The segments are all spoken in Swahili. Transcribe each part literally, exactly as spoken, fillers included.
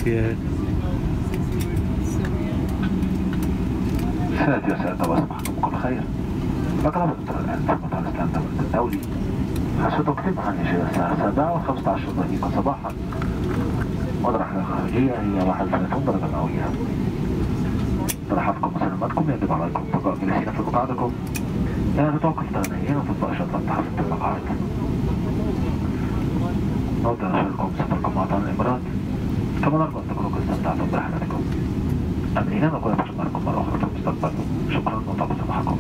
Yes. سيدي وسيادة واسمحكم كل خير. مطلب القطار الآن في مطار اسلام دولة الدولي حيث تقدم عن إجابة الساعة السابعة وخمسة عشر دقيقة صباحا، والرحلة الخارجية هي واحد وثلاثين درجة مئوية. ترحبكم وسلامتكم، يجب عليكم بقاء جالسين في مقاعدكم لا نتوقف ثانيين وتطبق شرط تحفظ المقاعد. نود نشكركم سفركم مع طيران الإمارات، كما نرجو أن تكونوا قد استمتعتم برحلتكم. أمنين نقول بشكركم مرة أخرى في المستقبل. شكرا وطاب صباحكم.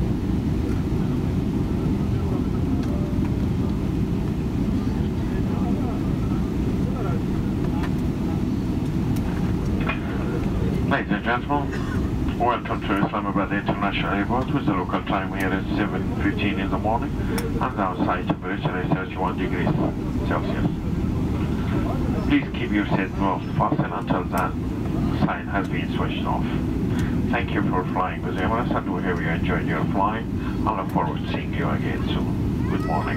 Ladies and gentlemen, welcome to Islamabad International Airport, with the local time here is seven fifteen in the morning, and the outside temperature is thirty-one degrees Celsius. Please keep your seatbelt fastened until the sign has been switched off. Thank you for flying with Emirates, and we hope you enjoyed your flying. I look forward to seeing you again soon. Good morning.